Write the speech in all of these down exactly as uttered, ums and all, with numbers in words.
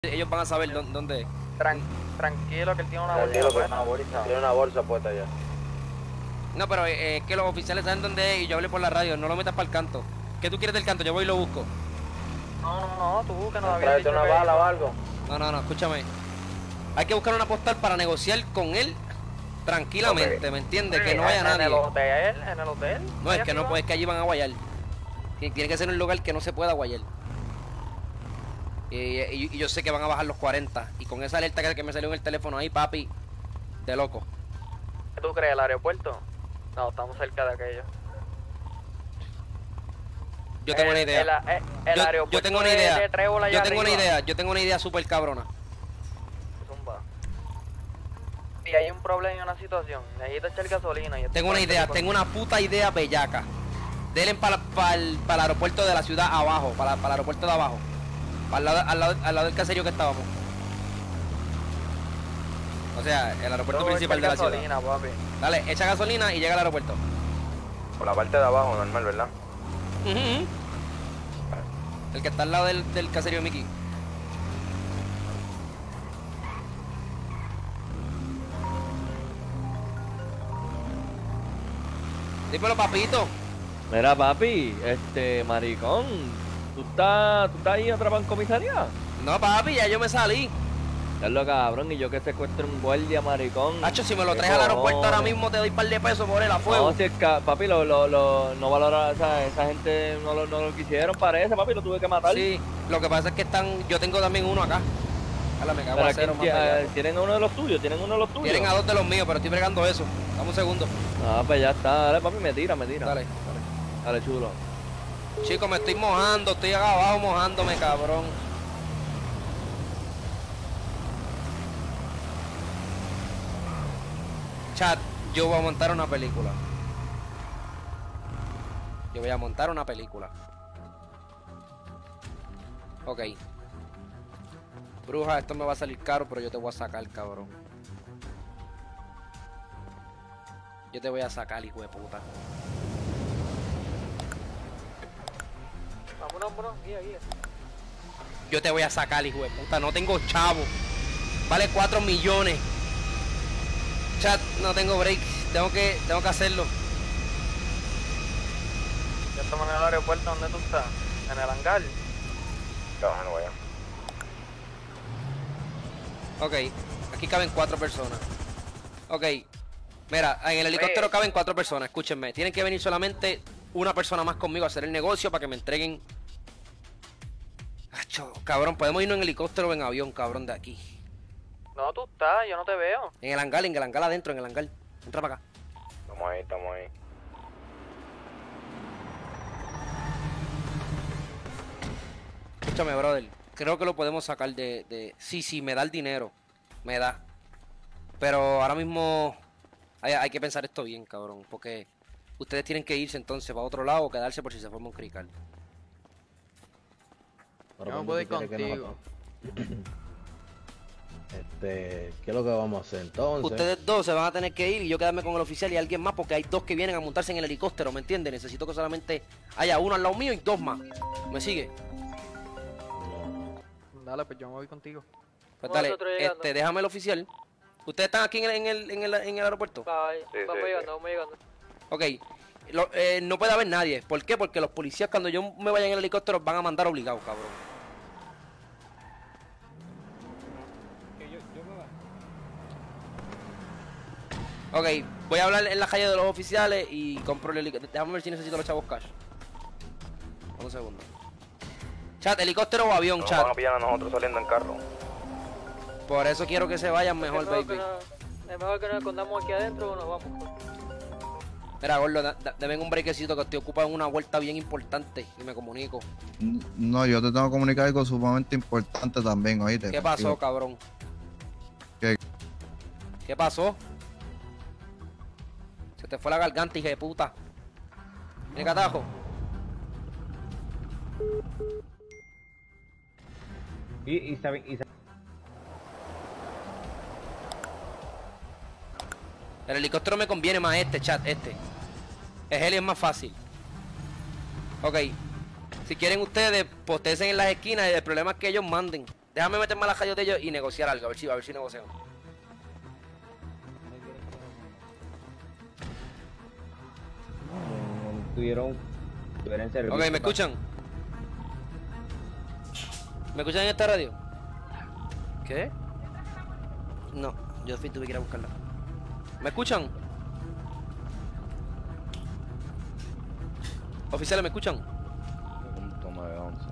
Ellos van a saber dónde, dónde es. Tran tranquilo que él tiene una Tranquilo, bolsa. que una bolsa. Tiene una bolsa puesta ya. No, pero eh, es que los oficiales saben dónde es y yo hablé por la radio. No lo metas para el canto. ¿Qué tú quieres del canto? Yo voy y lo busco. No, no, no, tú que nos habías Tráete dicho una que- bala o algo. No, no, no, escúchame. Hay que buscar una postal para negociar con él tranquilamente, ¿me entiendes? Que no vaya en, nadie. En el hotel, en el hotel. No, es Ahí que no, arriba. pues es que allí van a guayar. Tiene tiene que ser un lugar que no se pueda guayar. Y, y- y yo sé que van a bajar los cuarenta. Y con esa alerta que, que me salió en el teléfono ahí, papi, de loco. ¿Qué tú crees, el aeropuerto? No, estamos cerca de aquello. Yo tengo el, una idea. El, el, el yo, aeropuerto yo tengo una de- idea. de Trébol allá Yo tengo una arriba. idea. Yo tengo una idea súper cabrona. Zumba. Si hay un problema y una situación, necesito echar gasolina. Y Tengo una idea. Tengo una puta idea bellaca. Denle para el, para el aeropuerto de la ciudad abajo. Para, para el aeropuerto de abajo. Al lado, al, lado, al lado del caserío que estábamos. O sea, el aeropuerto principal de la ciudad. gasolina, papi. Dale, echa gasolina y llega al aeropuerto. Por la parte de abajo, normal, ¿verdad? Ujú. El que está al lado del, del caserío de Mickey. Dímelo, papito. Mira, papi, este, maricón, ¿tú estás, tú estás ahí atrapado en comisaría? No, papi, ya yo me salí. Es lo cabrón, y yo que secuestro un guardia, maricón. Hacho, si me lo ¿Qué traes al aeropuerto ahora cojones? mismo te doy un par de pesos por él a fuego. No, si es que, papi, lo, lo, lo, no valora, o sea, esa gente no lo, no lo quisieron, parece, papi, lo tuve que matar. Sí, lo que pasa es que están, yo tengo también uno acá. Ala, me cago Pero en aquí cero, más ti- bellaco. tienen uno de los tuyos, tienen uno de los tuyos. Tienen a dos de los míos, pero estoy bregando eso. Dame un segundo. Ah, pues ya está, dale, papi, me tira, me tira. Dale, dale. Dale, chulo. Chicos, me estoy mojando, estoy acá abajo mojándome, cabrón. Chat, yo voy a montar una película. Yo voy a montar una película. Ok. Bruja, esto me va a salir caro, pero yo te voy a sacar, cabrón. Yo te voy a sacar, hijo de puta. Vámonos, vámonos, guía, guía. Yo te voy a sacar, hijo de puta. No tengo chavo. Vale cuatro millones. Chat, no tengo break. Tengo que, tengo que hacerlo. Ya estamos en el aeropuerto, ¿dónde tú estás? En el hangar. Trabajando, vaya. Ok, aquí caben cuatro personas. Ok, mira, en el helicóptero Oye. caben cuatro personas. Escúchenme, tienen que venir solamente una persona más conmigo a hacer el negocio para que me entreguen. Acho, cabrón, podemos irnos en helicóptero o en avión, cabrón, de aquí. No, tú estás, yo no te veo. En el hangar, en el hangar adentro, en el hangar. Entra para acá. Estamos ahí, estamos ahí. Escúchame, brother. Creo que lo podemos sacar de, de... Sí, sí, me da el dinero. Me da. Pero ahora mismo hay, hay que pensar esto bien, cabrón. Porque ustedes tienen que irse entonces para otro lado o quedarse por si se forma un crical. Pero Yo no ¿cómo puedo tú ir quieres que contigo. nosotros- Este, ¿qué es lo que vamos a hacer entonces? Ustedes dos se van a tener que ir y yo quedarme con el oficial y alguien más porque hay dos que vienen a montarse en el helicóptero, ¿me entiendes? Necesito que solamente haya uno al lado mío y dos más. ¿Me sigue? Dale, pues yo me voy contigo. Pues dale, Nosotros llegando. este, déjame el oficial. ¿Ustedes están aquí en el, en el, en el, en el aeropuerto? Bye. Sí, vamos sí, llegando, sí. vamos llegando. Ok, lo- eh, no puede haber nadie. ¿Por qué? Porque los policías cuando yo me vaya en el helicóptero van a mandar obligados, cabrón. Ok, voy a hablar en la calle de los oficiales y compro el helicóptero. Déjame ver si necesito los chavos cash. Dame un segundo. Chat, helicóptero o avión, Nos chat. van a pillar a nosotros saliendo en carro. Por eso quiero que se vayan mejor, Es mejor baby. que no- es mejor que nos escondamos aquí adentro o nos vamos. Mira, gordo, da- da- dame un brequecito que estoy ocupado en una vuelta bien importante y me comunico. No, yo te tengo que comunicar algo sumamente importante también, oíste. ¿Qué pasó, Digo, cabrón? ¿Qué? ¿Qué pasó? Se te fue la garganta, hija de puta. ¿Tiene catajo? Y, y saben, y saben- El helicóptero me conviene más este, chat, este. El heli es más fácil. Ok. Si quieren ustedes, postéense en las esquinas y el problema es que ellos manden. Déjame meterme a la radio de ellos y negociar algo, a ver si, a ver si negocian. Mm, Tuvieron. Tuvieron servicio. Ok, ¿me escuchan? ¿Me escuchan en esta radio? ¿Qué? No, yo fui, tuve que ir a buscarla. ¿Me escuchan? Oficiales, ¿me escuchan? Punto nueve once.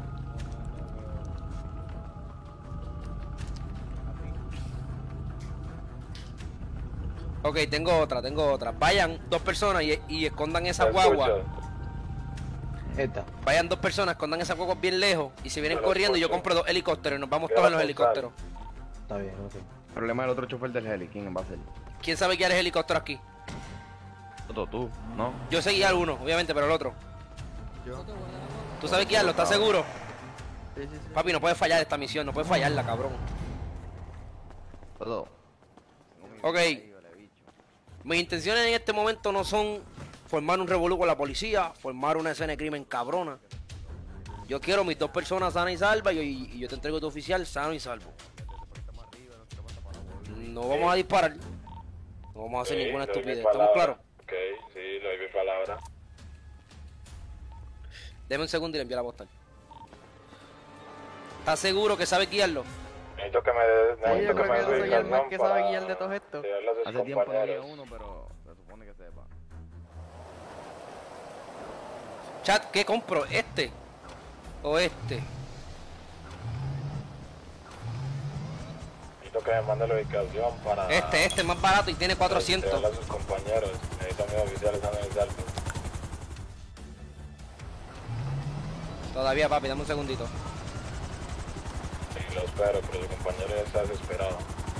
Ok, tengo otra, tengo otra. Vayan dos personas y, y escondan esa guagua. Esta. Vayan dos personas, escondan esa guagua bien lejos. Y se vienen Yo lo corriendo y yo escucho. compro dos helicópteros y nos vamos Yo todos en lo los escucho. helicópteros. Está bien, ok. Problema del otro chofer del heli, ¿quién va a ser? ¿Quién sabe guiar el helicóptero aquí? Otro tú, ¿no? Yo sé guiar uno, obviamente, pero el otro. ¿Tú sabes guiarlo? ¿Estás seguro? Sí, sí, sí. Papi, no puedes fallar esta misión, no puedes fallarla, cabrón. Todo. Ok. Mis intenciones en este momento no son formar un revolú con la policía, formar una escena de crimen cabrona. Yo quiero mis dos personas sanas y salvas y, y- y yo te entrego tu oficial sano y salvo. No vamos a disparar. No vamos a hacer ninguna estupidez. ¿Estamos claros? Ok, sí, le doy mi palabra. Deme un segundo y le envío la postal. ¿Estás seguro que sabe guiarlo? Necesito que me des, Sí, yo necesito que creo me que yo des soy el más ubicación que sabe para guiar de todo esto. enviarle a sus Hace tiempo no había compañeros. uno, pero se supone que sepa. Chat, ¿qué compro? ¿Este? ¿O este? Necesito que me mande la ubicación para Este, este es más barato y tiene cuatrocientos. enviarle a sus compañeros. Necesito a mis oficiales sanos y salvos. Todavía, papi, dame un segundito. Sí, lo espero, pero su compañero ya está desesperado.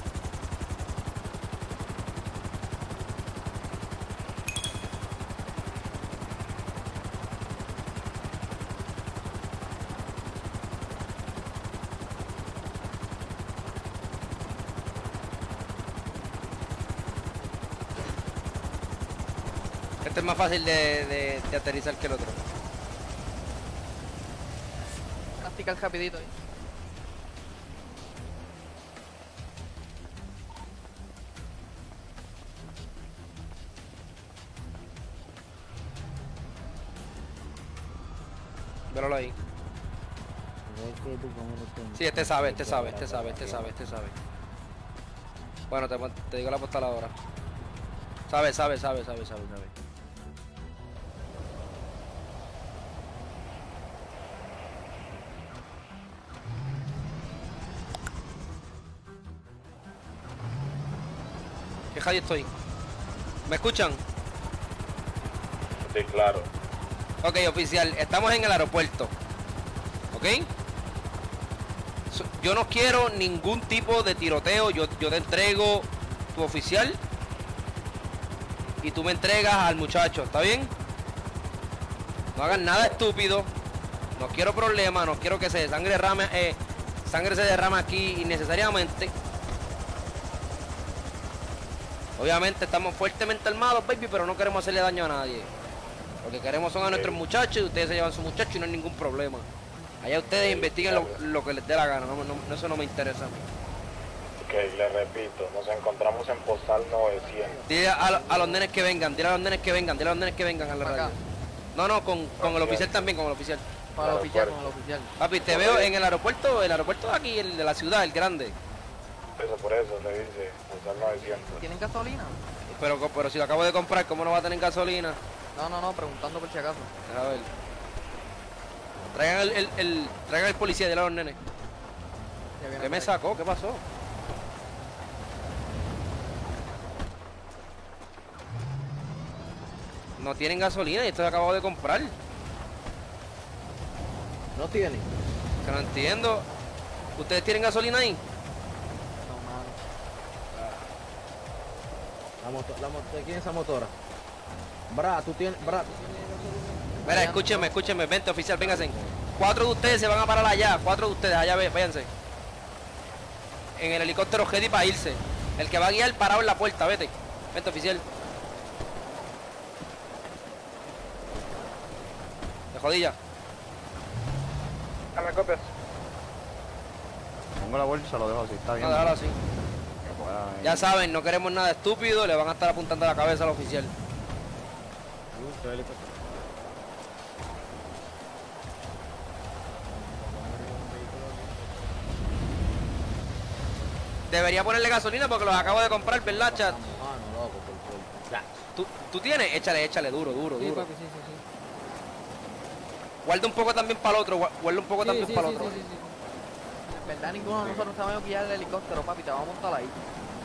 Este es más fácil de, de, de aterrizar que el otro. Practica el rapidito ahí. Míralo ahí. Sí, este sabe, este sabe, este sabe, este sabe, este sabe. Bueno, te, te digo la postal ahora. Sabe, sabe, sabe, sabe, sabe, sabe. ¿Qué radio estoy? ¿Me escuchan? Sí, claro. Ok, oficial, estamos en el aeropuerto. ¿Ok? So- Yo no quiero ningún tipo de tiroteo. Yo, yo te entrego tu oficial y tú me entregas al muchacho. ¿Está bien? No hagan nada estúpido. No quiero problemas. No quiero que se sangre derrame, eh, sangre se derrame aquí innecesariamente. Obviamente estamos fuertemente armados, baby, pero no queremos hacerle daño a nadie. Lo que queremos son a nuestros muchachos y ustedes se llevan a sus muchachos y no hay ningún problema. Allá ustedes investiguen lo, lo que les dé la gana, no, no- eso no me interesa a mí. Ok, le repito, nos encontramos en Postal novecientos. Dile a, lo- a los nenes que vengan, dile a los nenes que vengan, dile a los nenes que vengan a la Acá. radio. No, no, con, con el oficial también, con el oficial. Para el oficial, Aeropuerto. con el oficial. Papi, te veo en el aeropuerto, el aeropuerto de aquí, el de la ciudad, el grande. Eso por eso le dice, Postal novecientos. ¿Tienen gasolina? Pero, pero si lo acabo de comprar, ¿cómo no va a tener gasolina? No, no, no, preguntando por si acaso. A ver. Traigan el, el, el- traigan el policía, dile a los nenes. Ya viene ¿Qué me por ahí. sacó? ¿Qué pasó? No tienen gasolina y esto lo acabo de comprar. No tiene. Que no entiendo. ¿Ustedes tienen gasolina ahí? No, mano. La moto, la moto, ¿quién es esa motora? Bra, tú tienes, Bra, tú tienes gasolina. Mira, escúchenme, escúchenme, vente oficial, vénganse. Cuatro de ustedes se van a parar allá, cuatro de ustedes, allá ve- váyanse. En el helicóptero ready para irse. El que va a guiar parado en la puerta, vete. Vente oficial. De jodilla. Dame copias. tengo la bolsa, lo dejo así, está bien. No, déjalo así. Bueno, Ya saben, no queremos nada estúpido, le van a estar apuntando a la cabeza al oficial. Justo, helicóptero. Debería ponerle gasolina porque los acabo de comprar, ¿verdad, chat? Ah, no, loco, por favor. Ya. ¿Tú, ¿Tú tienes? Échale, échale, duro, duro, Sí, duro. papi, sí, sí, sí. Guarda un poco también para el otro, gua- guarda un poco Sí, también sí, para el sí, otro. sí, sí, sí. En verdad ninguno de nosotros sabemos guiar el helicóptero, papi, te vamos a montar ahí.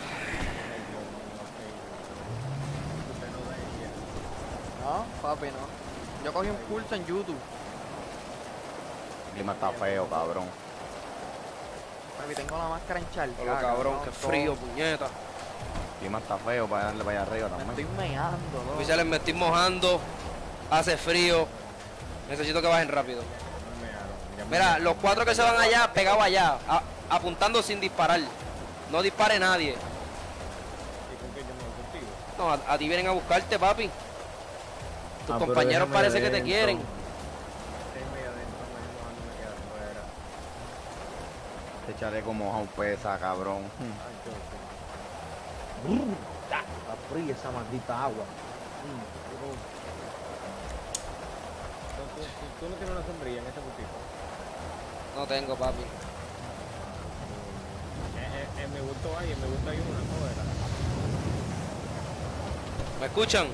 No, papi, no. Yo cogí un curso en YouTube. el clima está feo, cabrón. Papi, tengo la máscara en charca. Pero cabrón, qué frío, puñeta. El clima está feo para darle para allá arriba Me también. estoy meando, loco. Oficiales, me estoy mojando, hace frío. Necesito que bajen rápido. Mira, los cuatro que se van allá, pegados allá, a- apuntando sin disparar. No dispare nadie. ¿Y con qué yo me contigo? No, a, a ti vienen a buscarte, papi. Tus Ah, pero compañeros déjame parece que te adentro. quieren. Déjame ahí adentro, me me quedo afuera. Este chaleco mojado pesa, cabrón. Ay, qué feo. Ya, está fría esa maldita agua. Mm, qué cosa. ¿Tú, tú- tú no tienes una sombrilla en ese botito? No tengo, papi. Eh, eh, en mi bulto hay, en mi bulto hay una, ¿no? Era. ¿Me escuchan?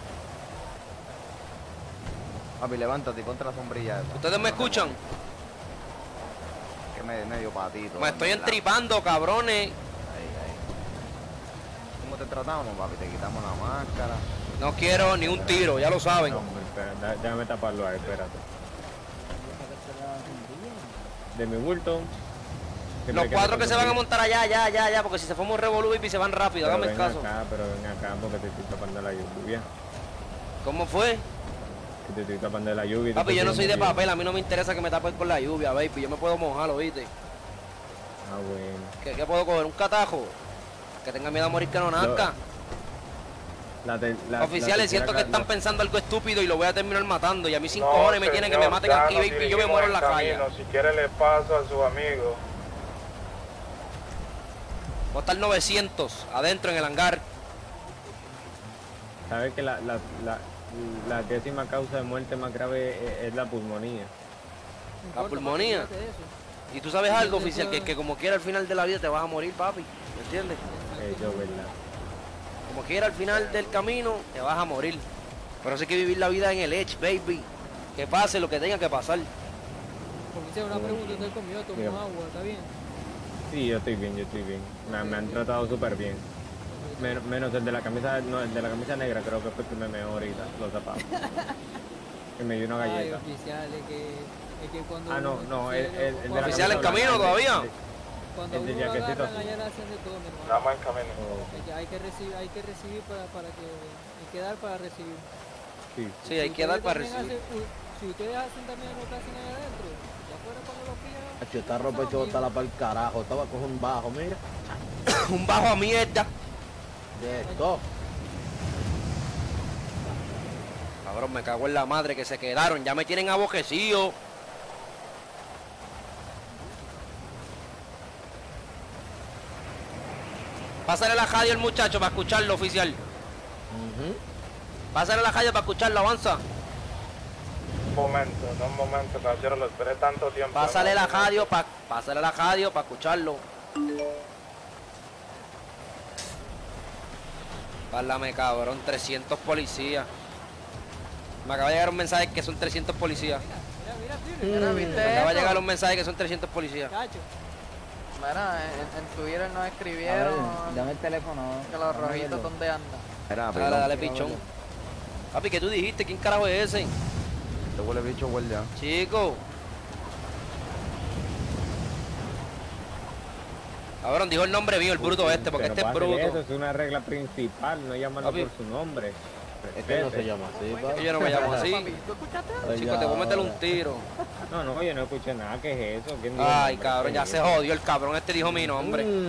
Papi, levántate y ponte la sombrilla esa. ¿Ustedes me escuchan? Que me medio patito. Me estoy ¿verdad? entripando, cabrones. Ahí, ahí. ¿Cómo te tratamos, papi? Te quitamos la máscara. No quiero ni un tiro, ya lo saben. No, hombre, espera, da- déjame taparlo ahí, espérate. De mi bulto. Los cuatro que se van a montar allá, ya, ya, ya, porque si se forma un revolú y se van rápido, Pero hágame el ven caso. acá, pero ven acá porque te estoy tapando la lluvia. ¿Cómo fue? Que te estoy tapando la lluvia. y te Papi, estoy yo no soy de moviendo. papel, a mí no me interesa que me tapes con la lluvia, baby. Yo me puedo mojar, ¿oíste? Ah, bueno. ¿Qué, qué puedo coger? ¿Un catajo? Que tenga miedo a morir que no nazca. La te- la- la Oficiales, siento que tercera están ca- pensando algo estúpido y lo voy a terminar matando. Y a mí sin No, cojones me tienen que me señor, maten ya aquí, nos baby, y yo me dirigimos muero en la calle. camino. Si quiere le paso a su amigo. Voy a estar novecientos adentro en el hangar. Sabes que la, la, la, la décima causa de muerte más grave es, es la pulmonía. No La importa, pulmonía. papi, olvídate de eso. Y tú sabes algo, oficial, que, que como quiera al final de la vida te vas a morir, papi. ¿Me entiendes? Eso es verdad. Como quiera al final del camino te vas a morir. Pero eso hay que vivir la vida en el edge, baby. Que pase lo que tenga que pasar. Oficial, una pregunta, ¿usted comió, tomó Dígame. agua? ¿Está bien? Sí, yo estoy bien, yo estoy bien. Me, me han tratado súper bien. Men- menos el de la camisa, no, el de la camisa negra creo que fue el que me meó ahorita, los zapatos. Que me dio una Ay, galleta. oficial, es que, es que cuando Ah, no, uno- no, en el, serio, el, el de la cuando- Oficial en camisa camino blanca, todavía. el de- Cuando el de uno lo jaquecito agarran, azul. allá le hacen de todo, mi hermano. Estamos en camino. Oh, Es que hay que recibir, hay que recibir para, para que, hay que dar para recibir. sí. Sí, hay Si que dar ustedes para también recibir. hacen- u- si ustedes hacen también lo que hacen ahí adentro, ya afuera cuando lo pillan. Ah, Hacho, esta ropa hecho está la para el carajo. Estaba a coger un bajo, mira. Un bajo a mierda. De esto. Cabrón, me cago en la madre que se quedaron. Ya me tienen abojecido. Pásale la radio al muchacho para escucharlo, oficial. Ujú. Pásale la radio para escucharlo, avanza. Un momento, no un momento, caballero, lo esperé tanto tiempo. Pásale ¿no? la radio para pásale la radio para escucharlo. Párlame, cabrón, trescientos policías. Me acaba de llegar un mensaje que son trescientos policías. Mira, mira, Twitter, Mira, Me ¿viste acaba de eso? llegar un mensaje que son trescientos policías. cacho. Mira, en, en Twitter nos A ver, escribieron dame el teléfono. que los Vamos a rojitos verlo. donde andan. Era, Dale, perdón. dale, pichón. Papi, ¿qué tú dijiste? ¿Quién carajo es ese? Este huele bicho, huele ya. Chico. Cabrón, dijo el nombre mío, el bruto este, porque Pero este es pásale Eso bruto. es una regla principal, no llamarlo Papi. por su nombre. Es que no Respete. se llama así, pa. Que yo no me llamo así. Papi, ¿tú escuchaste? Ay, Chico, ya, te voy a meter un ahora. tiro. No, no, yo no escuché nada, ¿qué es eso? ¿Quién dijo Ay, el nombre? cabrón, ya ¿Qué se es eso? jodió el cabrón. Este dijo mi nombre. Mm.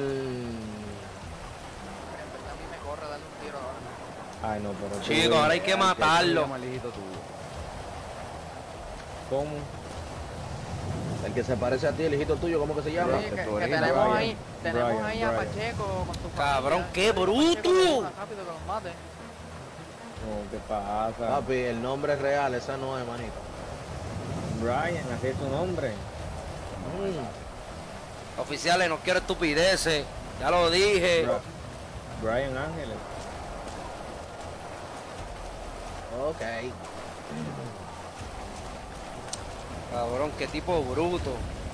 En verdad a mí me corre darle un tiro ahora. Ay, no, pero... tú- Chico, ahora hay que matarlo. Llama al hijito tuyo. ¿Cómo? El que se parece a ti, el hijito tuyo, ¿cómo que se llama? Sí, que, que Sobrino. tenemos Brian, ahí, tenemos Brian, ahí a Brian. Pacheco con tu Cabrón, familia. qué bruto. Pacheco, que venga rápido que los mate. No, ¿qué pasa? Papi, el nombre es real, esa no es, manito. Brian, así es su nombre. Mm. Oficiales, no quiero estupideces. Ya lo dije. Bra- Brian Ángeles. Ok. Cabrón, qué tipo bruto.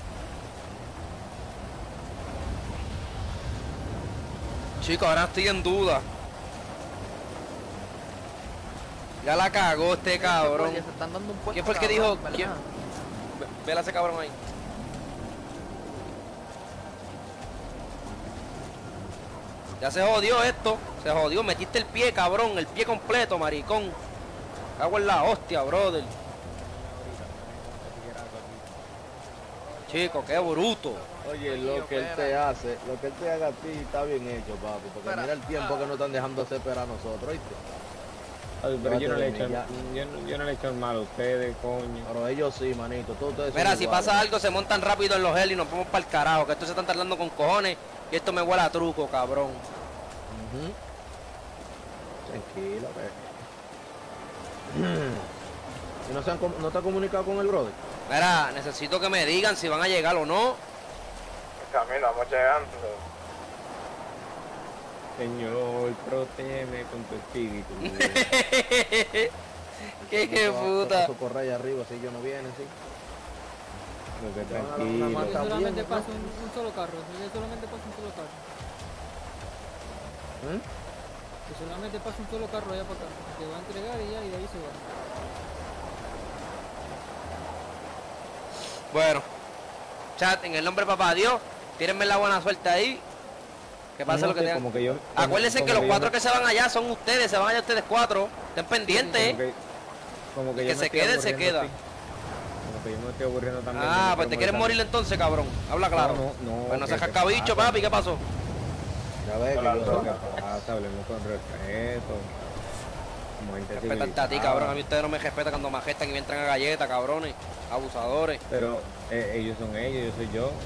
Chico, ahora estoy en duda. Ya la cagó este cabrón. Oye, se están dando un puesto, ¿Quién fue el que cabrón, dijo? ¿verdad? ¿Quién? Ve- Vela a ese cabrón ahí. Ya se jodió esto. Se jodió. Metiste el pie, cabrón. El pie completo, maricón. Cago en la hostia, brother. Chico, qué bruto. Oye, lo que él te hace, lo que él te haga a ti está bien hecho, papi. Porque Espera. mira el tiempo que nos están dejando hacer esperar a nosotros, ¿oíste? Ay, pero yo no, le he hecho, Ya. yo, no, yo no le he hecho mal a ustedes, coño. Pero ellos sí, manito. Todos ustedes son Mira, si iguales. pasa algo, se montan rápido en los heli y nos vamos para el carajo. Que estos se están tardando con cojones. Y esto me huele a truco, cabrón. Ujú. Tranquilo, ve. ¿Y no, se han, com- no te has comunicado con el brother? Mira, necesito que me digan si van a llegar o no. Camino, vamos llegando. Señor, protégeme con tu espíritu. Qué que puta. Su correa allá arriba, si ellos no vienen, sí. No te Te van a dar una tranquilo. mano. Yo Está solamente bien, paso ¿no? un, un solo carro. Yo solamente paso un solo carro. ¿Mm? Que solamente paso un solo carro allá para acá. Que va a entregar y ya, y de ahí se va. Bueno, chat, en el nombre de papá Dios, tírenme la buena suerte ahí. Que pase No lo que sé, tengan. como que yo- como- Acuérdense como que los yo cuatro me- que se van allá son ustedes, se van allá ustedes cuatro. Estén pendientes, Como eh. que, como que El yo que me se estoy quede, se aburriendo queda. así. Como que yo me estoy aburriendo también. yo Ah, no pues quiero te quieres morir molestar. entonces, cabrón. Habla claro. No, no, no, Pues no ¿qué seas te cascabicho, pasa? papi, ¿qué pasó? Ya ves que Hola, yo Lo que pasa, hablemos con respeto. Como gente Respetarte a ti, civilizada. cabrón. A mí ustedes no me respetan cuando me gestan y me entran a galletas, cabrones. Abusadores. Pero eh, ellos son ellos, yo soy yo.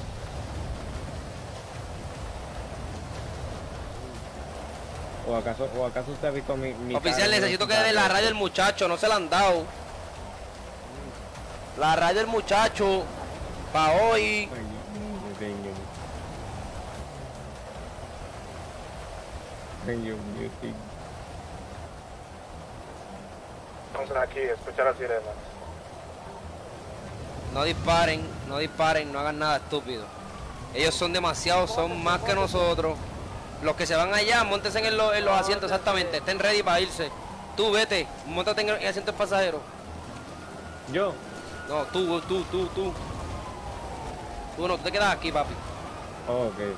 ¿O acaso, o acaso usted ha visto mi, mi Oficial, cara? necesito que dé la radio del muchacho, no se la han dado. La radio del muchacho, pa' hoy. Ay, mi señor. Señor mío, sí. Entonces aquí, escucha la sirena. No disparen, no disparen, no hagan nada estúpido. Ellos son demasiados, son más que nosotros. Los que se van allá, montense en, los- en los asientos exactamente, estén ready para irse. Tú vete, montate en el, en el asiento del pasajero. Yo, No, tú, tú, tú, tú. Tú no, tú te quedas aquí, papi. oh, ok.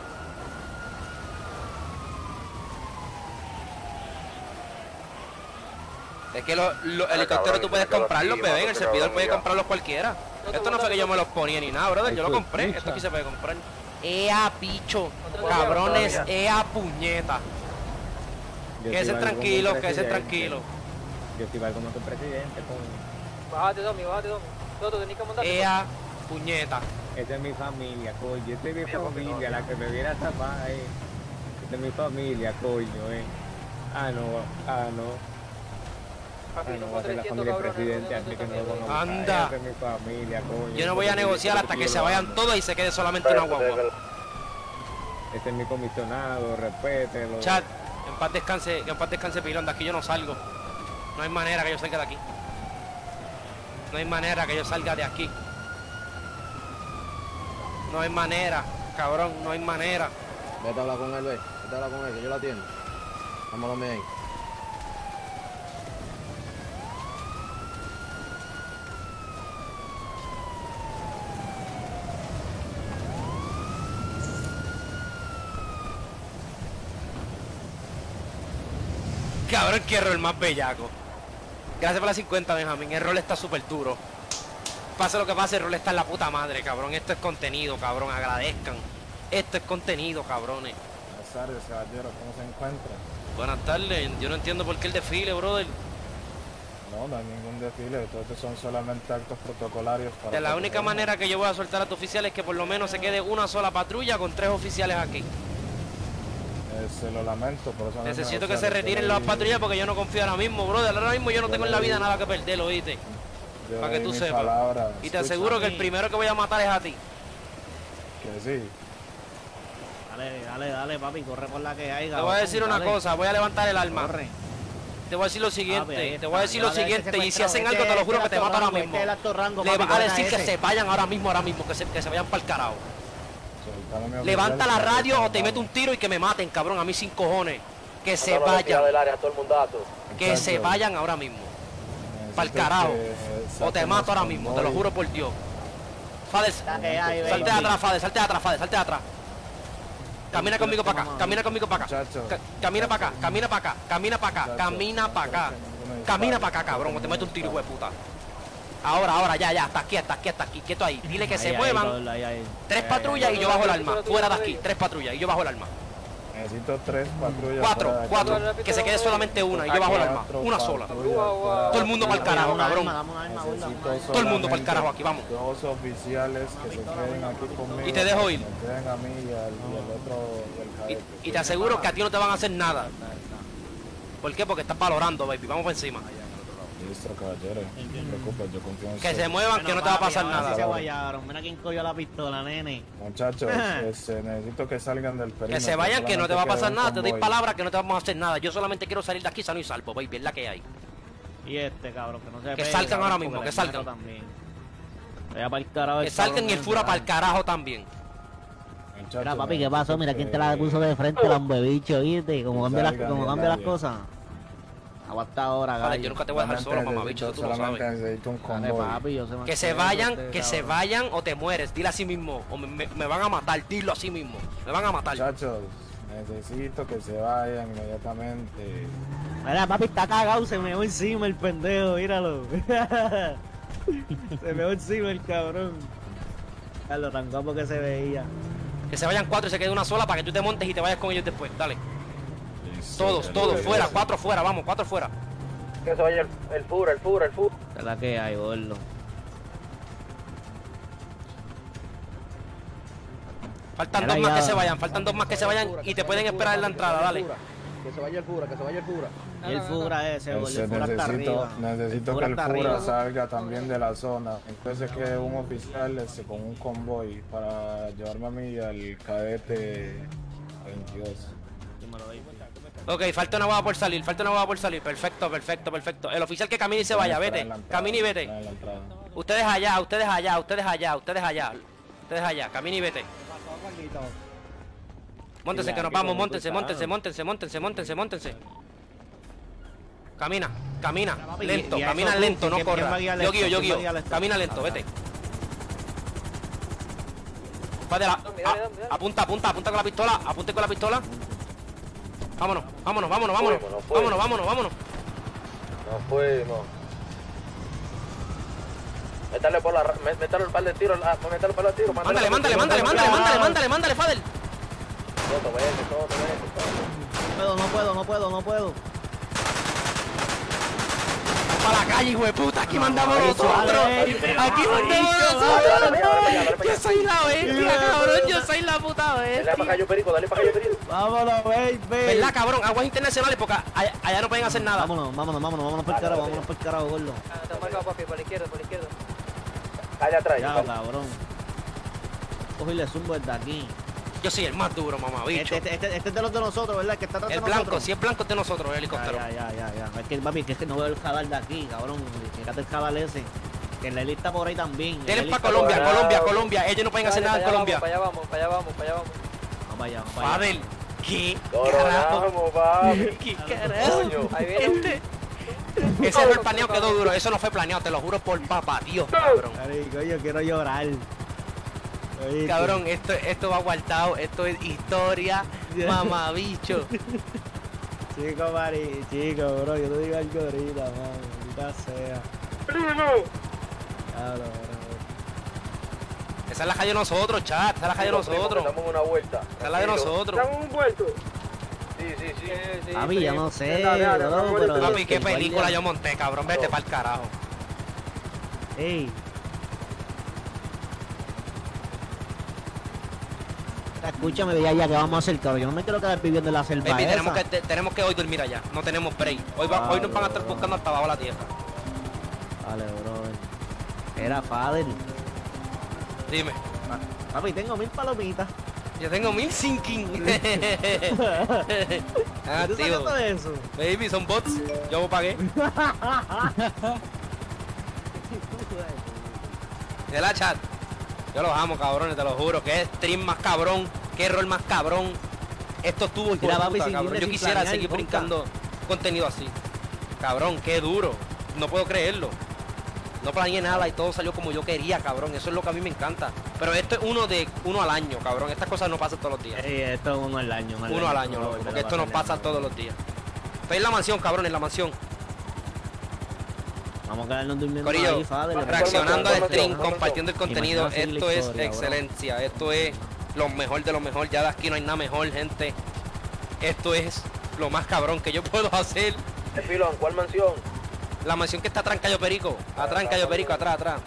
Es que los, los helicópteros tú puedes comprarlos, bebé, en el servidor puede comprarlos cualquiera. Esto no fue que yo me los ponía ni nada, brother, yo lo compré. Esto aquí se puede comprar. Ea, picho, cabrones, ea, puñeta. Yo Que sí se valgo como tranquilo, que se presidente. tranquilo. Yo sí valgo como tu presidente, coño. Bájate, Domi, bájate, Domi. Toto, tenés que mandarte. Ea, puñeta. Esta es mi familia, coño. Esta es mi familia, la que me viene a tapar, eh. Esta es mi familia, coño, eh. Ah, no, ah, no. Ah, no va a ser la familia del presidente, así que no lo van a buscar. Anda. Esta es mi familia, coño. Yo no voy a negociar hasta que se vayan todos y se quede solamente una guagua. Este es mi comisionado, respételo. Chat, en paz descanse, que en paz descanse Pilón, de aquí yo no salgo. No hay manera que yo salga de aquí. No hay manera que yo salga de aquí. No hay manera, cabrón, no hay manera. Vete a hablar con él, ve. Vete a hablar con él, que yo la atiendo. Vámonos ahí. Cabrón, qué rol más bellaco. Gracias por la cincuenta, Benjamín. El rol está súper duro. Pase lo que pase, el rol está en la puta madre, cabrón. Esto es contenido, cabrón. Agradezcan. Esto es contenido, cabrones. Buenas tardes, caballero, ¿cómo se encuentra? Buenas tardes. Yo no entiendo por qué el desfile, brother. No, no hay ningún desfile, estos son solamente actos protocolarios. Para De la que única tengan- manera que yo voy a soltar a tu oficial es que por lo menos se quede una sola patrulla con tres oficiales aquí. Eh, se lo lamento, por eso no es Necesito que se negociable, retiren pero las ahí- patrullas porque yo no confío ahora mismo, brother. Ahora mismo yo no Yo tengo en le la vida di- nada que perder, ¿oíste? yo Para que le tú di mi sepas. palabra. Y te Escucha, aseguro que el primero que voy a matar es a ti. Que sí. Dale, dale, dale, papi, corre por la que hay. Te voy a decir una dale. cosa, voy a levantar el arma. Corre. Te voy a decir lo Papi, ahí siguiente, te está. voy a decir lo Llévate a ese siguiente, y si secuestrado. hacen Este- algo te lo juro este que te es el mato ahora alto rango, mismo. este es el alto rango, Le papi, vas a corre decir que ese. se vayan ahora mismo, ahora mismo, que se, que se vayan para el carajo. Suéltame, mi Levanta oficial, la que radio o te estamos meto un tiro y que me maten, cabrón, a mí sin cojones. Que se Mándalo a la vayan, del área, todo el mundazo. que Muchachos, se vayan ahora mismo. necesito Pa'l carajo. que O te saquen mato los ahora mismo, te lo convoys. juro por Dios. Fadel, La que hay, salte de baby. atrás, Fadel, salte de atrás, Fadel, salte de atrás. Camina conmigo para acá, camina conmigo para acá. Muchachos. Ca- Camina para acá, camina para acá, camina para acá, Muchachos, camina para acá. no quiero que ninguno Camina dispare, para acá, no quiero cabrón, que o te meto un tiro, hijo ninguno de puta. Ahora, ahora, ya, ya, hasta aquí, hasta aquí, hasta aquí, quieto ahí. Dile que Ahí, se ahí, muevan. todo, ahí, ahí. Tres Ahí, patrullas ahí. y yo bajo el arma. Fuera de aquí, tres patrullas y yo bajo el arma. Necesito tres patrullas. Cuatro, fuera de aquí. cuatro, que se quede solamente una y yo bajo el arma. Cuatro Una sola. patrullas fuera Todo el mundo para el carajo, Dame un cabrón. arma, dame un arma, gordo, dame un Necesito arma. Todo el mundo para el solamente carajo aquí, vamos. Dos oficiales que se queden aquí conmigo. Y te dejo para que ir. me dejen a mí y al, y al otro y al cadete. Y, y te aseguro que a ti no te van a hacer nada. ¿Por qué? Porque estás valorando, baby. Vamos por encima. Listo, caballero. No te preocupes, yo confío en Que usted. se muevan, que no te va a pasar Ahora sí nada. se guayaron. Mira quién cogió la pistola, nene. Muchachos, este, necesito que salgan del perímetro. Que se vayan, que no te va a Solamente pasar queda nada. un Te doy convoy. palabra que no te vamos a hacer nada. Yo solamente quiero salir de aquí sano y salvo, baby. Es la que hay. Y este, cabrón, que no se Que pegue, salgan cabrón, ahora porque mismo, le que salgan. meto también. Vaya para el carajo. Que salgan y el fura para el carajo también. Muchachos, Mira, papi, ¿qué pasó? Mira quién te la necesito puso de frente, lambebicho, ¿viste? Como cambia las, salgan como de cambia las nadie. cosas. Aguanta ahora, Vale, gallo. yo nunca te voy a dejar solo, Solamente mamabicho. necesito- Tú lo solamente sabes. necesito un Dale, convoy. papi, yo sé más Que se eso, vayan, este que se cabrón. vayan o te mueres. Dile así mismo. O me, me- me van a matar. Dilo así mismo. Me van a matar. Muchachos, necesito que se vayan inmediatamente. Mira, papi, está cagado, se me va encima el pendejo, míralo. Se me va encima el cabrón. Carlos, tan guapo que se veía. Que se vayan cuatro y se quede una sola para que tú te montes y te vayas con ellos después. Dale. Listo, Todos, ya todos, lo fuera. hice. Cuatro fuera. Vamos, cuatro fuera. Que se vaya el, el fura, el fura, el fura. Es la que hay, gordo. Faltan Mira, dos más ya. que se vayan. Faltan dos más que se vayan y te pueden esperar en la entrada. Dale. Que se vaya el fura, que se vaya el fura. Y el fura ese, gordo, Este, el fura está necesito arriba. necesito El que el está fura arriba. salga también de la zona. Entonces que un oficial este, con un convoy para llevarme a mí y al cadete veintidós. Ok, falta una boda por salir. Falta una boda por salir. Perfecto, perfecto, perfecto. El oficial que camine y se vaya. Vete. Camine y vete. Ustedes allá, ustedes allá, ustedes allá, ustedes allá. Ustedes allá. Camine y vete. Móntense que nos vamos, móntense, móntense, móntense, móntense, móntense, móntense. Camina, camina, papi, lento, y a camina eso lento, tú, no ¿quién- quién va a corra. guiar Yo esto? guío, yo ¿Quién va a guío. guiar esto? Camina lento, vete. Padre, a- a- apunta, apunta, apunta con la pistola, apunte con la pistola. Vámonos, vámonos, vámonos, vámonos. Fuimos, no fuimos. Vámonos, vámonos, vámonos. No fuimos. Métale por la... ra- mé- Métale un par de tiros, ah, métale un par de tiros. Mándale, mándale, mándale, mándale, mándale, mándale, mándale, Fadel. Todo, vete, todo, vete, todo. No puedo, no puedo, no puedo, no puedo. Para la calle, hijo de puta, aquí mandamos Ay, nosotros. suave, Aquí pero mandamos mamabicho, nosotros. dale, dale, dale, dale, Yo soy la bestia, cabrón, yo soy la puta Dale para bestia. acá, yo perico, dale para acá, yo perico. Vámonos, baby. ¿Verdad, cabrón? Aguas internacionales porque allá, allá no pueden hacer nada. Vámonos, vámonos, vámonos, vámonos por el carajo, vámonos por el carajo, gordo. Está marcado, papi, por la izquierda, por la izquierda. Allá atrás, Ya, vale. cabrón. Cogile zumbo desde aquí. Yo soy el más duro, mamá, bicho. Este, este, este, este es de los de nosotros, ¿verdad? Que está atrás de El nosotros. blanco, si es blanco es de nosotros, el Ya, helicóptero. ya, ya, ya, ya. Es que, papi, que es que no veo el cabal de aquí, cabrón. Fíjate el cabal ese. Que el Lely está por ahí también. El Tienen Lely para está Colombia, por ahí. Colombia, Colombia. Ellos no pueden hacer nada en Colombia. Para allá vamos, para allá vamos, para allá vamos. Vamos para allá, vamos para allá. Fadel, ¿qué carajo? Coronamos, papi. ¿Qué carajo? Coño. Ahí viene. Este- Ese error planeado quedó duro. Eso no fue planeado, te lo juro por papá Dios, cabrón. Marico, yo quiero llorar. ¿Oíste? Cabrón, esto, esto va guardado, esto es historia, mamabicho. Chico, Mari, chico, bro, yo te digo algo ahorita, mano. Ahorita sea. Claro, bro. Esa es la calle de nosotros, chat, esa es la calle de nosotros. Damos una vuelta. Esa es la de nosotros. Damos un vuelto. Sí, Sí, sí, sí. Papi, yo no sé, Dale, dale, bro, vamos, pero... Papi, qué el guardia- película yo monté, cabrón. Vete pa'l carajo. Ey. Escúchame, ya, ya, ¿qué vamos a hacer, cabrón? Yo no me quiero quedar viviendo en la selva Baby, esa. tenemos que, te- tenemos que hoy dormir allá. No tenemos break. Hoy, va- hoy nos van a estar buscando hasta abajo de la tierra. Vale, bro. Era father. Dime. Papi, tengo mil palomitas. Yo tengo mil sinking. Ah, ¿Tú tío. sabes todo eso? Baby, son bots. Yo pagué. De la chat. Yo los amo, cabrones, te lo juro. Qué stream más cabrón. Qué rol más cabrón. Esto estuvo hijo de Mira, papi, puta, sin cabrón. irme Yo sin quisiera planear, seguir ponca. brincando contenido así. Cabrón, qué duro. No puedo creerlo. No planeé nada y todo salió como yo quería, cabrón. Eso es lo que a mí me encanta. Pero esto es uno de uno al año, cabrón. Estas cosas no pasan todos los días. Ey, esto es uno al año. Uno al año, loco, porque esto nos pasa todos los días. Estoy en la mansión, cabrón, en la mansión. Vamos a quedarnos durmiendo Corillo, ahí, father. reaccionando al stream, información. compartiendo el contenido. Imagínate la Esto es historia, bro. excelencia. Esto es lo mejor de lo mejor. Ya de aquí no hay nada mejor, gente. Esto es lo más cabrón que yo puedo hacer. Filo, ¿en cuál mansión? La mansión que está atrás en Cayo Perico. Atrás en Cayo Perico, atrás, atrás.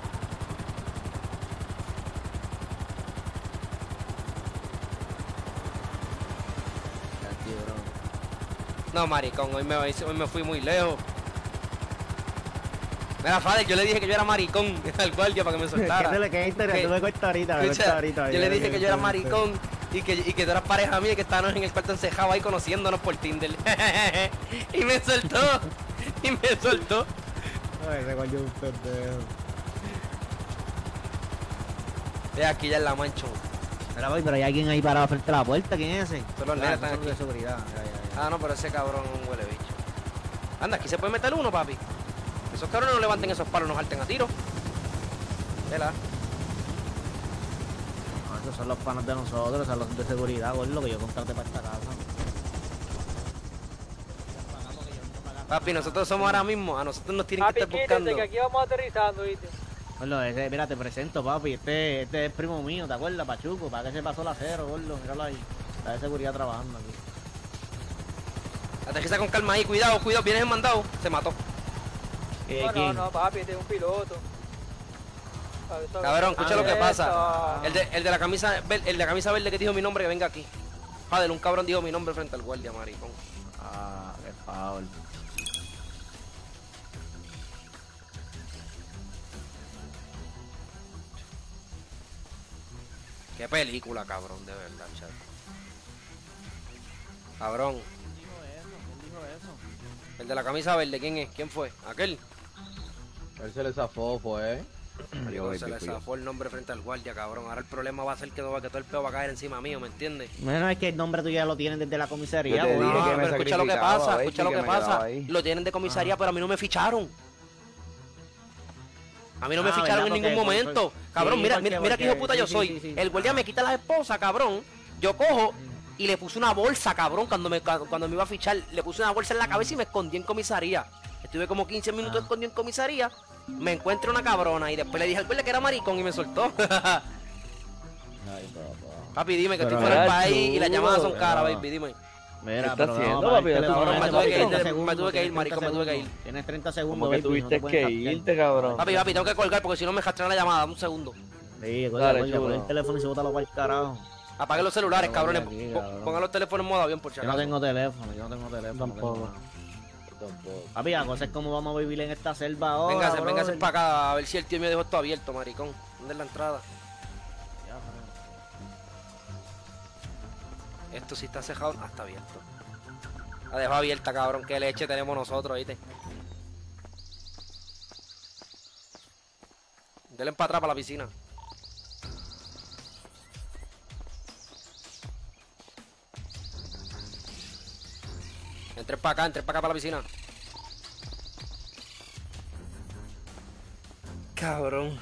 No, maricón, hoy me, hoy me fui muy lejos. Mira, Fader, yo le dije que yo era maricón al guardia para que me soltara. ¿Qué qué historia? Que- Tú me cuentas ahorita, me Escucha, cuentas ahorita. yo le dije que yo era maricón y que, y que tú eras pareja mía y que estábamos en el cuarto encejado ahí conociéndonos por Tinder. Y me soltó. Y me soltó. Ay, ese guardia es un pendejo. Ve aquí ya en la mancho. Mira, papi, pero hay alguien ahí parado frente a la puerta. ¿Quién es ese? Todos los Ah, nenes esos están son de aquí. seguridad. Ya, ya, ya. Ah, no, pero ese cabrón es un huele bicho. Anda, aquí se puede meter uno, papi. Esos cabrones no levanten esos palos, nos salten a tiro. Vela. No, esos son los panos de nosotros, son los de seguridad, gordo, que yo contraté para esta casa. Papi, nosotros somos ahora mismo, a nosotros nos tienen que Papi, estar quítate, buscando. que aquí vamos aterrizando, ¿viste? Gordo, ese, mira, te presento, papi. Este, este es primo mío, ¿te acuerdas? Pachuco, ¿para qué se pasó la cero, gordo? Míralo ahí. Está de seguridad trabajando aquí. Aterriza con calma ahí, cuidado, cuidado, vienes en mandado. Se mató. Eh, No, no, ¿quién? no, papi, este es un piloto. Cabrón, escucha Ah, lo que eso. pasa. El de, el de la camisa ver- el de la camisa verde que dijo mi nombre, que venga aquí. Joder, un cabrón dijo mi nombre frente al guardia, maricón. Ah, qué favor. Qué película, cabrón, de verdad, chat. Cabrón. ¿Quién dijo eso? ¿Quién dijo eso? El de la camisa verde, ¿quién es? ¿Quién fue? ¿Aquel? Él se le zafó, fue. Maricón, se le zafó el nombre frente al guardia, cabrón. Ahora el problema va a ser que todo, que todo el peo va a caer encima mío, ¿me entiendes? Bueno, es que el nombre tuyo ya lo tienen desde la comisaría. Yo te güey. dije No, que me pero escucha lo que sacrificaba, pasa, baby, escucha lo que que me pasa. quedaba ahí. Lo tienen de comisaría, pero a mí no me ficharon. A mí no me Ah, ficharon ¿verdad? en ningún Porque- momento. porque- Cabrón, sí, mira, porque- mira, mira qué hijo de puta porque- yo sí, soy. sí, sí, sí. El guardia Ah. me quita las esposas, cabrón. Yo cojo y le puse una bolsa, cabrón, cuando me, cuando me iba a fichar. Le puse una bolsa en la cabeza y me escondí en comisaría. Estuve como quince minutos Ah. escondido en comisaría. Me encuentro una cabrona y después le dije al guardia que era maricón y me soltó. Papi, dime que Pero estoy fuera del era país y las chulo, llamadas son caras, pero- baby, dime. Mira, ¿Qué está pero haciendo, no, papi? el teléfono Cabrón, me ese tuve que treinta ir, me segundos, tuve que ir, tienes maricón, me tuve que treinta segundos. Tienes treinta segundos, Como que baby, no tuviste te pueden que hackear. irte, cabrón. Papi, papi, tengo que colgar porque si no me rastrean la llamada. Dame un segundo. Sí, coño, Dale, coño, chulo. pon el teléfono y se bótalo para el carajo. Apague los celulares, Pero cabrones. aquí, Po- cabrón. Pongan los teléfonos en modo avión, por si Yo no acaso. tengo teléfono, yo no tengo teléfono. Tampoco. tengo nada. Papi, la cosa es cómo vamos a vivir en esta selva ahora. Véngase, brother. véngase para acá a ver si el tío mío dejó esto abierto, maricón. ¿Dónde es la entrada? Ya, pero- Esto sí está cejado. Ah, está abierto. La dejó abierta, cabrón. Qué leche tenemos nosotros, ¿viste? Denle para atrás para la piscina. Entré para acá, entré para acá para la piscina. Cabrón.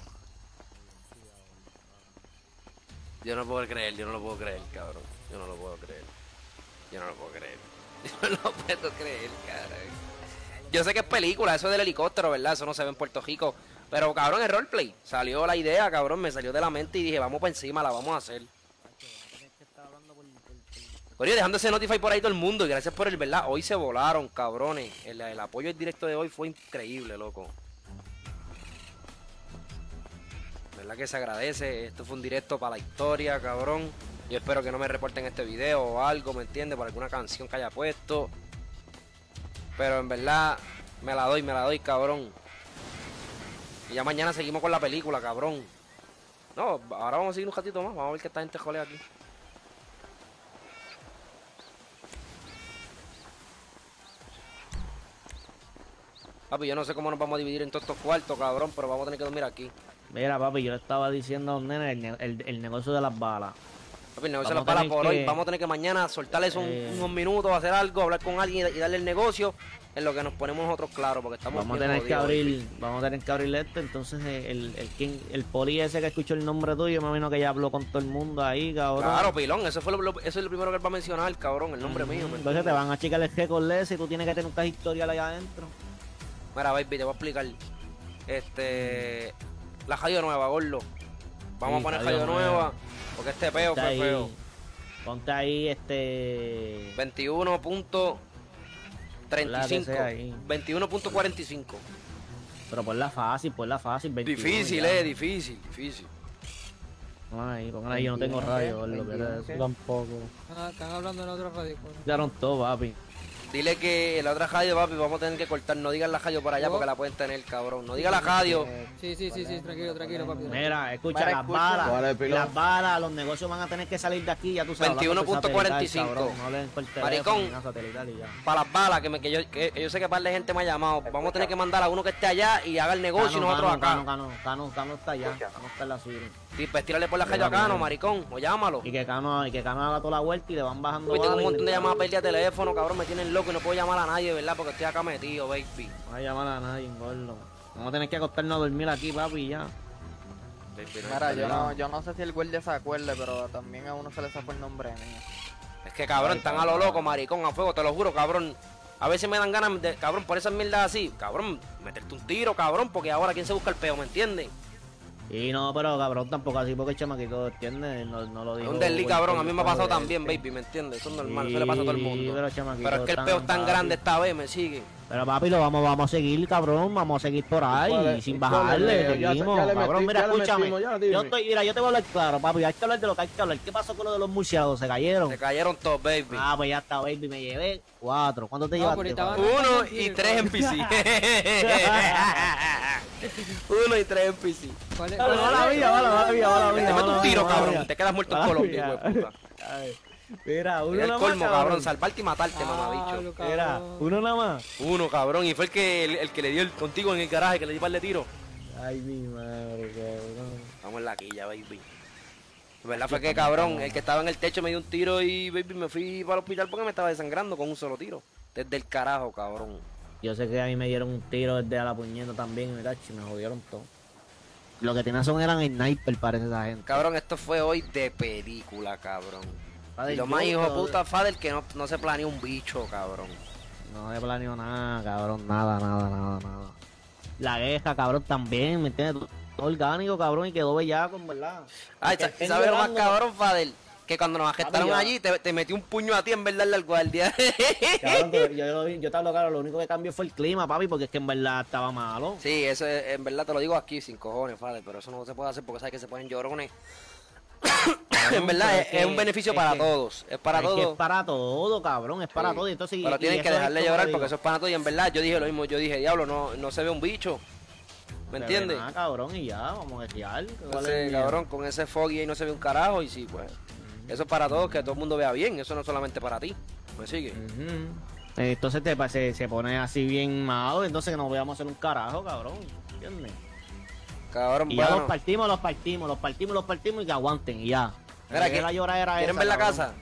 Yo no puedo creer, yo no lo puedo creer, cabrón. Yo no lo puedo creer. Yo no lo puedo creer. Yo no lo puedo creer, cabrón. Yo sé que es película, eso del helicóptero, ¿verdad? Eso no se ve en Puerto Rico. Pero, cabrón, es roleplay. Salió la idea, cabrón, me salió de la mente y dije, vamos para encima, la vamos a hacer. Oye, dejándose Notify por ahí todo el mundo. Y gracias por el, ¿verdad? Hoy se volaron, cabrones. El, el apoyo del directo de hoy fue increíble, loco. ¿Verdad que se agradece? Esto fue un directo para la historia, cabrón. Yo espero que no me reporten este video o algo, ¿me entiendes? Por alguna canción que haya puesto. Pero en verdad, me la doy, me la doy, cabrón. Y ya mañana seguimos con la película, cabrón. No, ahora vamos a seguir un ratito más. Vamos a ver qué esta gente jolea aquí. Papi, yo no sé cómo nos vamos a dividir en todos estos cuartos, cabrón, pero vamos a tener que dormir aquí. Mira, papi, yo le estaba diciendo a un nene el, ne- el, el negocio de las balas. Papi, el negocio Vamos de las a balas tener por que- hoy. Vamos a tener que mañana soltarles un- Eh. unos minutos, hacer algo, hablar con alguien y, y darle el negocio en lo que nos ponemos nosotros claros, porque estamos Vamos a bien tener que jodidos, abrir, vamos a tener que abrir esto, entonces eh, el, el, quien- el poli ese que escuchó el nombre tuyo, me imagino que ya habló con todo el mundo ahí, cabrón. Claro, pilón, eso fue lo, lo- eso es lo primero que él va a mencionar, cabrón, el nombre mío. ¿me Entonces te entiendes? van a achicar el récord ese y tú tienes que tener un caja historial allá adentro. Mira, baby, te voy a explicar. Este. La radio nueva, gordo. Vamos Sí, a poner radio radio nueva. nueva, porque este peo Ponte fue ahí, feo. ponte ahí este... veintiuno punto treinta y cinco. La que sea ahí. veintiuno punto cuarenta y cinco. Pero ponla fácil, ponla fácil. veintiuno Difícil, ya. eh, difícil, difícil. Póngala ahí, póngala ahí, yo no tengo radio, lo que era eso. Tampoco. Ah, están hablando en la otra radio. coño. Quedaron todo, papi. Dile que la otra radio, papi, vamos a tener que cortar. No digan la radio por allá ¿Yo? porque la pueden tener, cabrón. No diga la radio. Sí, sí, sí, sí, tranquilo, tranquilo, papi. Mira, escucha, Mira, las escucha. balas, ¿Cuál es el pilón? las balas, los negocios van a tener que salir de aquí, ya tú sabes. veintiuno punto cuarenta y cinco. hablando por satelital, cabrón, no leen por teléfono, Maricón. ni nada satelital y ya. Para las balas, que, me, que, yo, que yo sé que par de gente me ha llamado. Vamos a tener que mandar a uno que esté allá y haga el negocio y Cano, nosotros Cano, acá. Cano, Cano, Cano, Cano está allá, Cano está en la suya. Sí, pues tírale por la radio a Cano, maricón. O llámalo. Y que Cano, y que Cano haga toda la vuelta y le van bajando Uy, tengo un balas y- montón de llamadas perdidas de teléfono, cabrón. Me tienen loco y no puedo llamar a nadie, ¿verdad? Porque estoy acá metido, baby. No voy a llamar a nadie, gordo. Vamos a tener que acostarnos a dormir aquí, papi, y ya. Mira, yo no, yo no sé si el guardia se acuerde, pero también a uno se le sacó el nombre mío. Es que, cabrón, están a lo loco, maricón, a fuego, te lo juro, cabrón. A veces me dan ganas de, cabrón, por esas mierdas así, cabrón, meterte un tiro, cabrón, porque ahora quién se busca el peo, ¿me entiendes? Y no, pero cabrón, tampoco así porque el chamaquito, ¿entiendes? No, no lo Es digo. un desliz, por- cabrón, a por- mí me ha pasado por- también, baby, ¿me entiendes? Eso es normal, eso le pasa a todo el Sí, mundo. pero, chamaquito, Pero es que el tan- peo es tan papi. grande esta vez, me sigue. Pero papi, lo vamos, vamos a seguir, cabrón, vamos a seguir por ahí, ¿Cuál es? sin ¿Cuál bajarle, es? Ya- seguimos, ya le cabrón, metí- mira, ya le escúchame, metimos, ya, dime. yo estoy, mira, yo te voy a hablar claro, papi, hay que hablar de lo que hay que hablar. ¿Qué pasó con lo de los murciélagos? ¿Se cayeron? Se cayeron todos, baby. Ah, pues ya está, baby, me llevé cuatro. ¿Cuánto te No, llevaste? pero estaban- papi? Uno y tres en P C. Uno y tres en P C. ¿Cuál es? Dale, cuál es? mala vida, mala, mala vida, mala Te vida, meto mala un tiro, vida, mala cabrón, vida. te quedas muerto en Mala Colombia, vida. hijo de puta. Ay, mira, uno Era el nada colmo, más, cabrón, salvarte y matarte, Ah, mamabicho. lo Mira, cabrón. uno nada más. Uno, cabrón, y fue el que, el, el que le dio el contigo en el garaje, que le di par de tiro. Ay, mi madre, cabrón. Vamos en la quilla, baby. La verdad fue que, cabrón, el que estaba en el techo me dio un tiro y, baby, me fui para el hospital porque me estaba desangrando con un solo tiro. Desde el carajo, cabrón. Yo sé que a mí me dieron un tiro desde a la puñeta también, mira, y me jodieron todo. Lo que tenían son eran sniper, parece esa gente. Cabrón, esto fue hoy de película, cabrón. Padre, Y lo yo, más hijo de cabrón, puta, Fader, que no, no se planeó un bicho, cabrón. No he planeado nada, cabrón, nada, nada, nada, nada. La queja, cabrón, también, ¿me entiendes? Todo orgánico, cabrón, y quedó bellaco, en verdad. Ay, Porque estén ¿sabes lo más llorando- cabrón, Fader? Que cuando nos arrestaron ya. allí, te, te metí un puño a ti en vez de darle al guardia. Cabrón, pero yo, yo, yo te hablo claro, lo único que cambió fue el clima, papi, porque es que en verdad estaba malo. Sí, eso es- en verdad te lo digo aquí sin cojones, Fader, pero eso no se puede hacer porque sabes que se ponen llorones. En verdad pero es, es que- es un beneficio es para que- todos, es para es que todos. es para todo, cabrón, es para Sí. todo. Y entonces, y- Pero y tienen que eso es dejarle como llorar digo, porque eso es para todos y en verdad yo dije lo mismo, yo dije, diablo, no, no se ve un bicho. ¿Me se ve entiendes? nada, cabrón, y ya, vamos a esquiar. Entonces, cabrón, con ese foggy ahí no se ve un carajo y sí, pues. Eso es para todos, que todo el mundo vea bien, eso no es solamente para ti. ¿Me sigue? Entonces te, pa- se, se pone así bien malo, entonces que no veamos hacer un carajo, cabrón. ¿Entiendes? Cabrón, Y ya bueno. los partimos, los partimos, los partimos, los partimos y que aguanten y ya. Mira, Que que- la lloradera ¿Quieren esa, ver la cabrón. casa?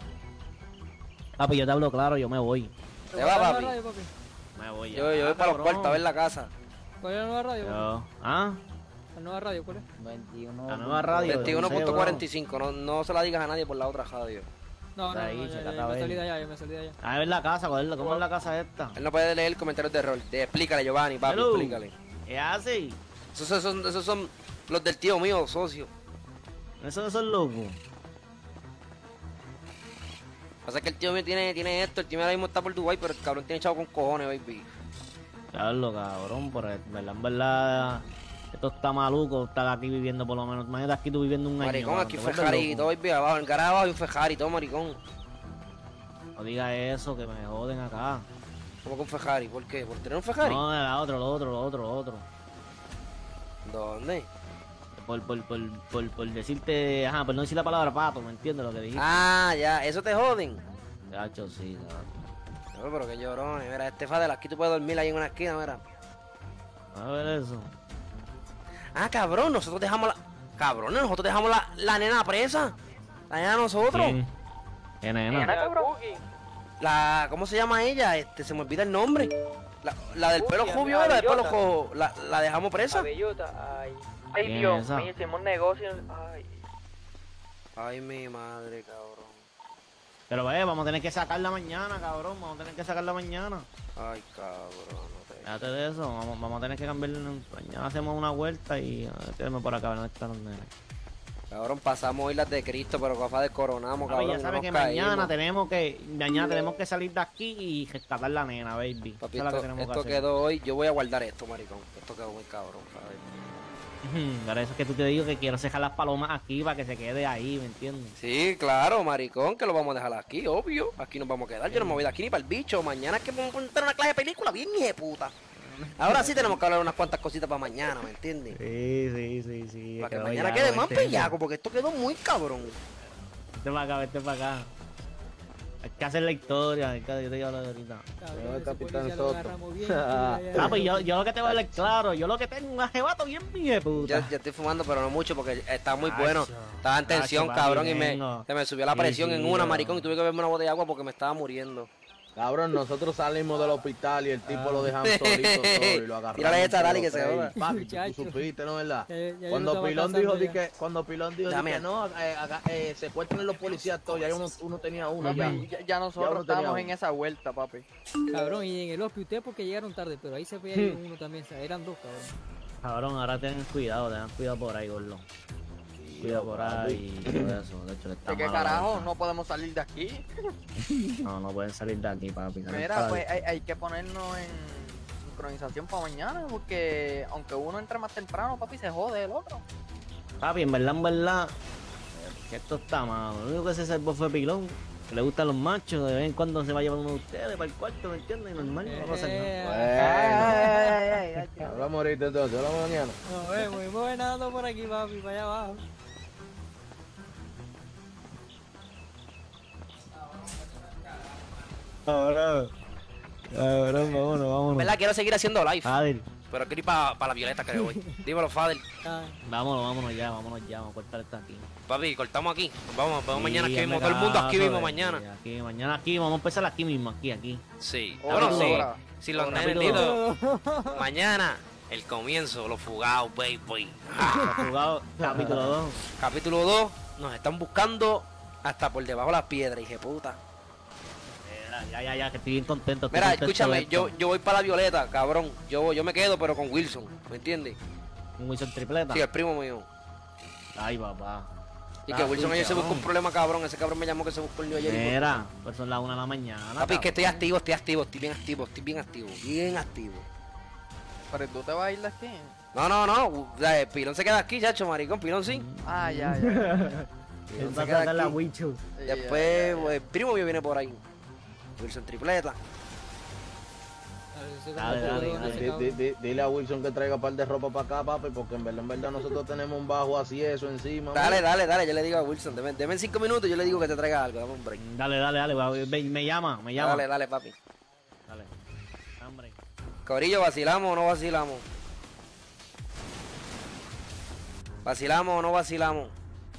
Papi, yo te hablo claro, yo me voy. ¿Te va, ¿Cuál es la papi? radio, papi? Me voy Yo, yo voy para los cabrón. cuartos a ver la casa. ¿Cuál es la nueva radio? papi? Yo- ¿Ah? La nueva radio, ¿cuál es? La nueva radio. veintiuno punto no sé, cuarenta y cinco, no, no se la digas a nadie por la otra radio. No, no, Ahí, no, ya, checa, ya, está yo me bien. salí de allá, yo me salí de allá. bro. A ver la casa, ¿cuál es la- ¿cómo es la casa esta? Él no puede leer comentarios de error. De- explícale, Giovanni, papi, Hello. explícale. ¿Es así? Esos, esos son- esos son los del tío mío, socio. Eso no son locos. Pasa que el tío mío tiene, tiene esto, el tío mío ahora mismo está por Dubai, pero el cabrón tiene chavo con cojones, baby. Claro, cabrón, pero en verdad, en verdad, esto está maluco, estar aquí viviendo por lo menos. Imagínate aquí tú viviendo un año. Maricón, cabrón, aquí te fue vuelves Ferrari y loco. todo, baby, abajo, en el garaje abajo hay un Ferrari y todo, maricón. No digas eso, que me joden acá. ¿Cómo con Ferrari? ¿Por qué? ¿Por tener un Ferrari? No, el otro, lo otro, lo otro, lo otro. ¿Dónde? Por, por, por, por, por decirte, ajá, por no decir la palabra pato, ¿me entiendes lo que dijiste? Ah, ya, eso te joden. Gacho, sí, cabrón. No, pero que llorón, mira, este Fadel, aquí tú puedes dormir ahí en una esquina, mira. A ver eso. Ah, cabrón, nosotros dejamos la... Cabrón, nosotros dejamos la, la nena presa. La nena de nosotros. ¿Quién? ¿Qué nena? Nena, cabrón. La... ¿Cómo se llama ella? Este, se me olvida el nombre. La, la del pelo Uy, rubio, la la del pelo bellota. cojo. La, la dejamos presa. La bellota, ay. Ay, ¿Quién Dios es esa? mío, hicimos negocio. Ay. Ay, mi madre, cabrón. Pero ve, vamos a tener que sacarla mañana, cabrón. Vamos a tener que sacarla mañana. Ay, cabrón, no te... Fíjate de eso. Vamos, vamos a tener que cambiar. Mañana hacemos una vuelta y a ver, tírame por acá, a ver dónde están los nenes. Cabrón, pasamos Islas de Cristo, pero capaz descoronamos, Papi, cabrón. ya sabes no que nos mañana caímos. tenemos que mañana tenemos que salir de aquí y rescatar la nena, baby. Papi, Eso es lo que esto, tenemos esto que hacer. quedó hoy. Yo voy a guardar esto, maricón. Esto quedó muy cabrón, ¿sabes? Ujú, Por eso es que tú te digo que quiero dejar las palomas aquí para que se quede ahí, ¿me entiendes? Sí, claro, maricón, que lo vamos a dejar aquí, obvio. Aquí nos vamos a quedar. Yo no me voy de aquí ni para el bicho. Mañana es que vamos a montar una clase de película bien hija de puta. Ahora sí tenemos que hablar unas cuantas cositas para mañana, ¿me entiendes? Sí, sí, sí, sí. Para que quedó mañana ya, quede ¿no? más Vente, bellaco, porque esto quedó muy cabrón. Vete para acá, vete para acá. Hay que hacer la historia, hay que, yo te digo ahorita. Cabrón, el ese Capitán policía lo Soto. agarramos bien, ya, ya, ya. Ah, pues yo, yo lo que te voy a hablar claro, yo lo que tengo un ajebato bien bien puta. Ya, ya estoy fumando, pero no mucho, porque está muy Tacho, bueno. Estaba en tacho, tensión, papi, cabrón, y me, tengo. se me subió la Sí, presión sí, en una, yo- maricón, y tuve que beberme una botella de agua porque me estaba muriendo. Cabrón, nosotros salimos del hospital y el tipo lo dejamos solito solo y lo agarramos. Tírale esa, dale, que se entre joda. los tres. Papi, tú- Muchacho. tú supiste, ¿no verdad? Ya- ya yo Cuando estaba Pilón dijo cazando di ya. que, cuando Pilón dijo di Dame. que no, eh, haga- eh, secuestren los policías todos, ya uno, uno tenía uno ya. Papi, ya, ya nosotros Ya uno tenía estábamos uno. en esa vuelta, papi. Cabrón, y en el hospital ustedes porque llegaron tarde, pero ahí se veía ir uno también, o sea, eran dos, cabrón. Cabrón, ahora tengan cuidado, tengan cuidado por ahí, gordo. Cuidado por ahí y todo eso. De hecho, está ¿De qué mala la carajo? cosa. No podemos salir de aquí. No, no pueden salir de aquí, papi. salir Mira, para- pues hay, hay que ponernos en sincronización para mañana, porque aunque uno entre más temprano, papi, se jode el otro. Papi, en verdad, en verdad, que esto está malo. Lo único que se salvó fue Pilón, que le gustan los machos, de vez en cuando se va a llevar uno de ustedes para el cuarto, ¿me entiendes? Normal, no va a pasar nada. Eh, Bueno, hablamos ahorita entonces, hablamos mañana. Nos vemos, y voy nadando por aquí, papi, para allá abajo. Cabrón, cabrón, vámonos, vámonos. ¿Verdad? Quiero seguir haciendo live, Fader, pero quiero ir para la Violeta, creo, hoy. Dímelo, Fader. Ah, vámonos, vámonos ya, vámonos ya, vamos a cortar esto aquí. Papi, cortamos aquí. Nos vamos, nos vemos Sí, mañana aquí hazme mismo. Todo el mundo aquí caso, mismo eh, mañana. sí, Aquí, mañana aquí, vamos a empezar aquí mismo, aquí, aquí. Sí. Hora, Bueno, sí. hora. Si los Hora. nenes digo, mañana, el comienzo, los fugados, baby. Ah, Jugado capítulo dos. Capítulo dos, nos están buscando hasta por debajo de las piedras, hije puta. Ya, ya, ya, que estoy bien contento. estoy Mira, contento de escúchame, esto. yo, yo voy para la Violeta, cabrón. Yo, yo me quedo, pero con Wilson, ¿me entiendes? Un Wilson tripleta. Sí, el primo mío. Ay, papá. Y que Ah, Wilson ayer se buscó un cabrón. problema, cabrón. Ese cabrón me llamó que se buscó el niño ayer. y- Mira, pues son las una de la mañana. Papi, es que estoy cabrón. activo, estoy activo, estoy bien activo, estoy bien activo, bien activo. Pero tú te vas a ir de aquí. No, no, no, o sea, el Pilón se queda aquí, chacho, maricón, Pilón sí. Ah, ya, ya. Pilón Va se a queda sacar la aquí. Wichu. Ya, ya, Después, ya. pues, el primo mío viene por ahí. Wilson tripleta. ese Dale, cabrón, dale, ese dale. Di- cabrón. di- di- Dile a Wilson que traiga un par de ropa para acá, papi, porque en verdad, en verdad nosotros tenemos un bajo así, eso encima. Dale, man. dale, dale, yo le digo a Wilson, deme, deme en cinco minutos, yo le digo que te traiga algo, dame un break. Dale, dale, dale. va, ve- Me llama, me llama. Dale, dale, papi. Dale. Hambre. Corillo, ¿vacilamos o no vacilamos? ¿Vacilamos o no vacilamos?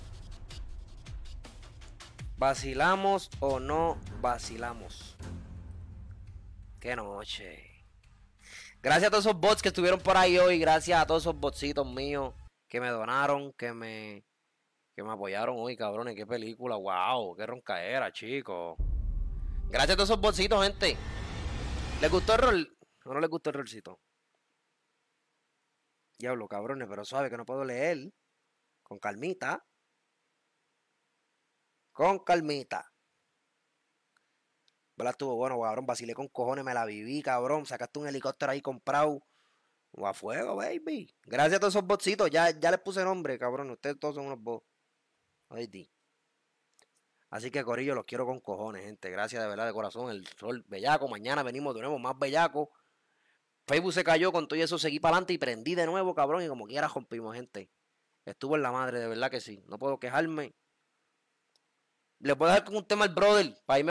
¿Vacilamos o no vacilamos? Qué noche. Gracias a todos esos bots que estuvieron por ahí hoy. Gracias a todos esos botsitos míos que me donaron, que me, que me apoyaron hoy, cabrones. Qué película, wow, qué roncaera, chicos. Gracias a todos esos botsitos, gente. ¿Les gustó el rol o no les gustó el rolcito? Diablo, cabrones, pero suave que no puedo leer. Con calmita. Con calmita. ¿Verdad? Estuvo bueno, cabrón. Vacilé con cojones, me la viví, cabrón. Sacaste un helicóptero ahí comprado. O a fuego, baby. Gracias a todos esos botsitos. Ya, ya les puse nombre, cabrón. Ustedes todos son unos bots. Oye, así que, corillo, los quiero con cojones, gente. Gracias de verdad, de corazón. El sol bellaco. Mañana venimos de nuevo más bellaco. Facebook se cayó, con todo eso seguí para adelante y prendí de nuevo, cabrón. Y como quiera rompimos, gente. Estuvo en la madre, de verdad que sí. No puedo quejarme. Le puedo dejar con un tema al brother. Para irme